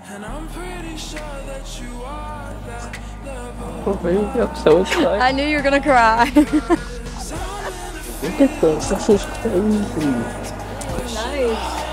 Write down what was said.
Oh baby, I'm so excited. I knew you were gonna cry. Look at this is crazy. Nice.